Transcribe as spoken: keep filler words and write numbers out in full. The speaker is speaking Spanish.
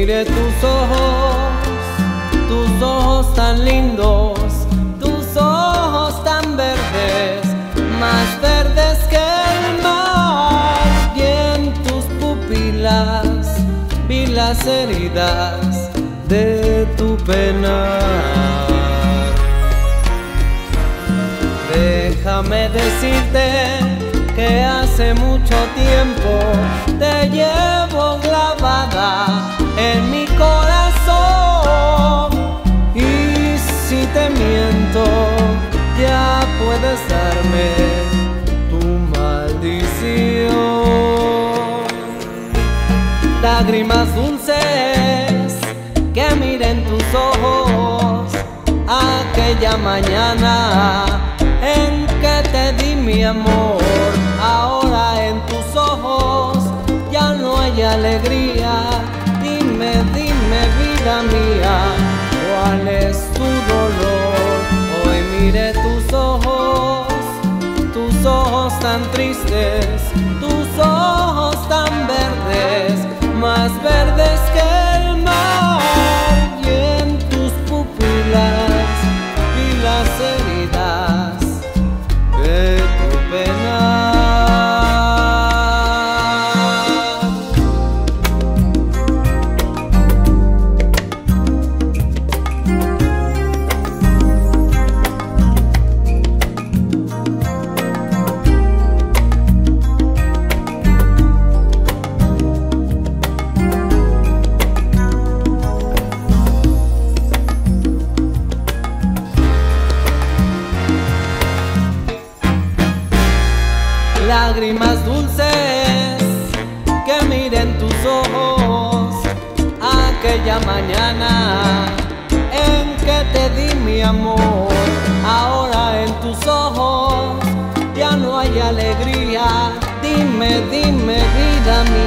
mire tus ojos, tus ojos tan lindos, tus ojos tan verdes, más verdes que el mar. Y en tus pupilas vi las heridas de tu penar. Déjame decirte que hace mucho tiempo te llevo clavada en mi corazón. Y si te miento, ya puedes darme tu maldición. Lágrimas dulces que miren tus ojos, aquella mañana en que te di mi amor. Ahora en tus ojos ya no hay alegría. Dime, dime, vida mía, ¿cuál es tu dolor? Hoy mire tus ojos, tus ojos tan tristes, tus ojos tan verdes, más verdes que el mar. Y en tus pupilas vi las heridas de tu penar. Lágrimas dulces que miren tus ojos, aquella mañana en que te di mi amor. Ahora en tus ojos ya no hay alegría. Dime, dime, vida mía,